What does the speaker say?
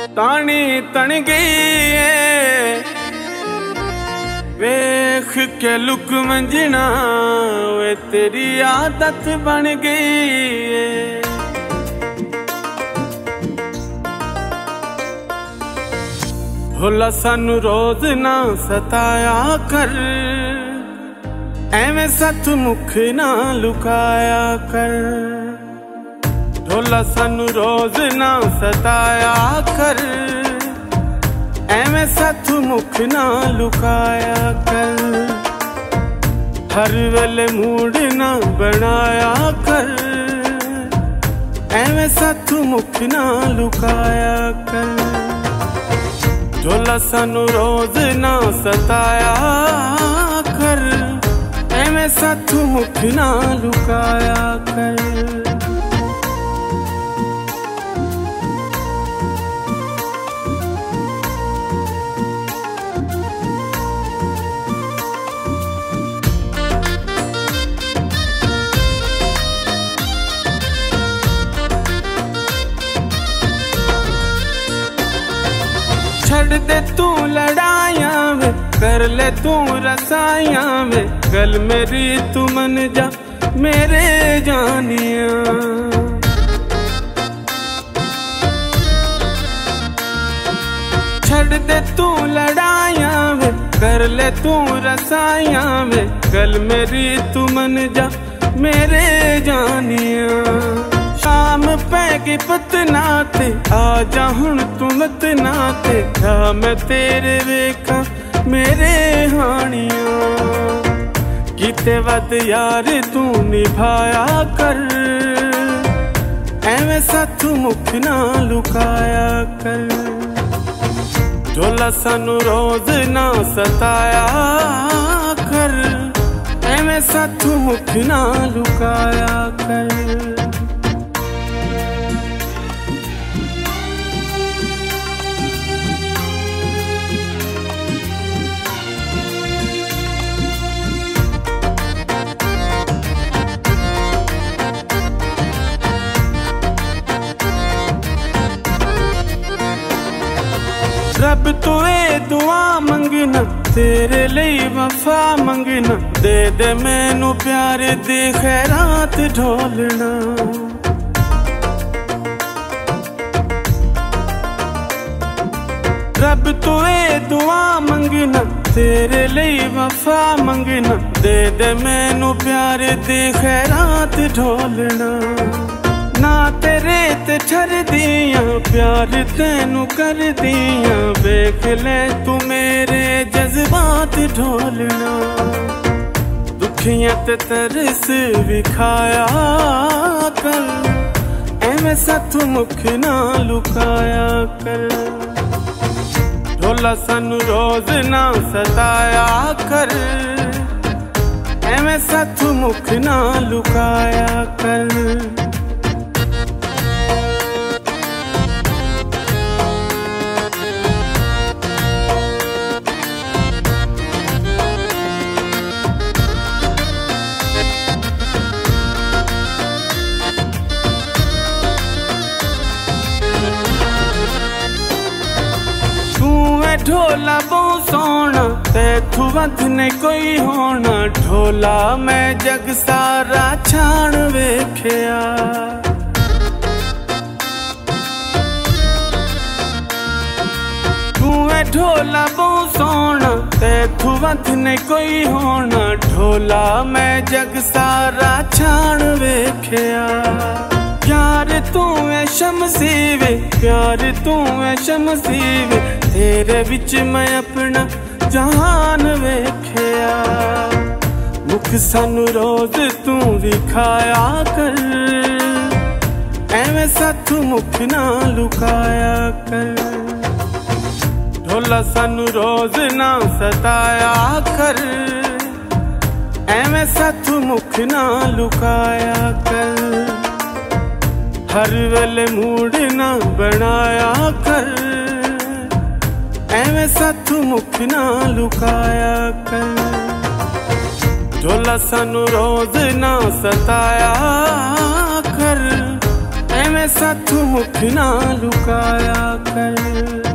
तानी तन गई वेख के लुक मंजना वे तेरी आदत बन गई। भोला सानू रोज ना सताया कर, एवें सत मुख ना लुकाया कर। भोला सानू रोज ना सताया कर, एवें सत मुख ना लुकाया कर। हर वेले मूड ना बनाया कर, एवें सत मुख ना लुकाया कर। भोला सानू रोज ना सताया कर, एवें सत मुख ना लुकाया कर। छड़ दे तू लड़ाइया में, कर ले तू रसाइया में, गल मेरी तू मन जा मेरे जानिया। छड़ दे तू लड़ाइया में, कर ले तू रसाइया में, गल मेरी तू मन जा मेरे जानिया। शाम पैगी पतना ते आजा हुण तू मत नाते, क्या मैं तेरे वेखा मेरे हानिया। किते वद यार तू निभाया कर, एवें सत मुख ना लुकाया कर। भोला सानू रोज ना सताया कर, एवें सत मुख ना लुकाया कर। रब तो ए दुआ मंगना, तेरे लिए वफा मंगना, दे दे मैनू प्यार दी खैरात ढोलना। रब तो ए दुआ मंगना, तेरे लिए वफा मंगना, दे दे मैनू प्यार दी खैरात ढोलना। ना तेरे ते ठर दिया प्यार तेनू कर दिया, वेख ले तू मेरे जज्बात ढोलना। दुखियां ते तरस विखाया कर, एवें सत मुख ना लुकाया कर। भोला सानू रोज ना सताया कर, एवें सत मुख ना लुकाया कर। ढोला बहुत सोना तैथू वध नहीं कोई होना, ढोला मैं जग सारा छाण वेख्या। तू है ढोला बहुत सोना तैथू वध नहीं कोई होना, ढोला मैं जग सारा छाण वेख्या। प्यार तू है शमसी वे, प्यार तू है शमसी वे, तेरे विच मैं अपना जहान वेख्या। मुख सानू रोज तू विखाया कर, एवें सत मुख ना लुकाया कर। भोला सानू रोज ना सताया कर, एवें सत मुख ना लुकाया कर। हर वेले मूड ना बनाया कर, एवें सत मुख ना लुकाया कर। भोला सानू रोज ना सताया कर, एवें साथों मुख ना लुकाया कर।